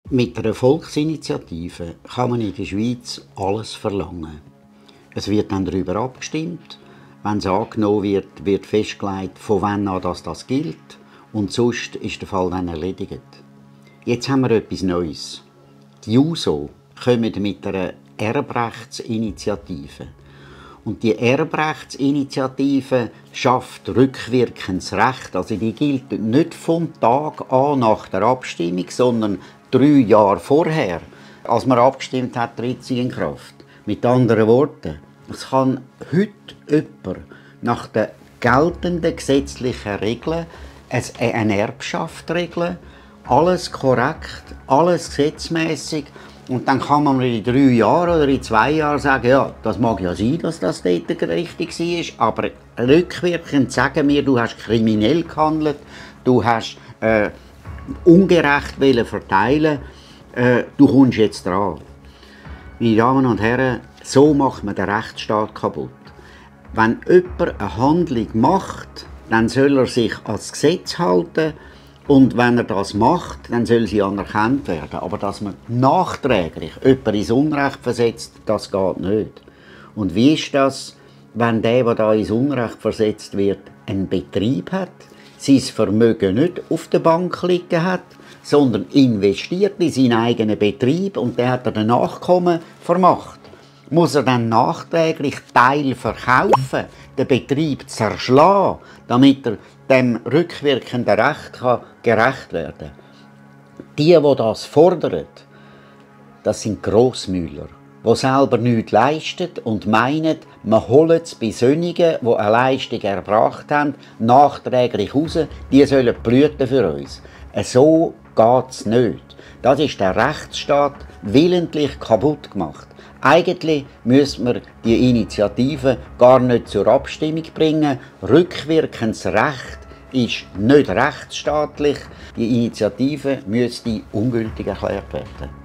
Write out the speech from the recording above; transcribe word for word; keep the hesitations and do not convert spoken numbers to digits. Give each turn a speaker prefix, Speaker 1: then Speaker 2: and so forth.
Speaker 1: Mit einer Volksinitiative kann man in der Schweiz alles verlangen. Es wird dann darüber abgestimmt. Wenn es angenommen wird, wird festgelegt, von wann an das, das gilt. Und sonst ist der Fall dann erledigt. Jetzt haben wir etwas Neues. Die JUSO kommen mit einer Erbrechtsinitiative. Und die Erbrechtsinitiative schafft rückwirkendes Recht. Also die gilt nicht vom Tag an nach der Abstimmung, sondern drei Jahre vorher. Als man abgestimmt hat, tritt sie in Kraft. Mit anderen Worten, es kann heute jemand nach den geltenden gesetzlichen Regeln eine Erbschaft regeln. Alles korrekt, alles gesetzmäßig. Und dann kann man in drei Jahren oder in zwei Jahren sagen, ja, das mag ja sein, dass das dort richtig war, aber rückwirkend sagen wir, du hast kriminell gehandelt, du hast äh, ungerecht verteilen, äh, du kommst jetzt dran. Meine Damen und Herren, so macht man den Rechtsstaat kaputt. Wenn jemand eine Handlung macht, dann soll er sich an das Gesetz halten. Und wenn er das macht, dann soll sie anerkannt werden. Aber dass man nachträglich jemanden ins Unrecht versetzt, das geht nicht. Und wie ist das, wenn der, der da ins Unrecht versetzt wird, einen Betrieb hat, sein Vermögen nicht auf der Bank liegen hat, sondern investiert in seinen eigenen Betrieb und der hat er den Nachkommen vermacht? Muss er dann nachträglich Teil verkaufen, den Betrieb zerschlagen, damit er dem rückwirkenden Recht kann gerecht werden kann? Die, die das fordern, das sind Grossmüller, die selber nichts leisten und meinen, man holt es bei solchen, die eine Leistung erbracht haben, nachträglich raus, die sollen blüten für uns. So geht es nicht. Das ist der Rechtsstaat willentlich kaputt gemacht. Eigentlich müsste man die Initiative gar nicht zur Abstimmung bringen. Rückwirkendes Recht ist nicht rechtsstaatlich. Die Initiative müsste ungültig erklärt werden.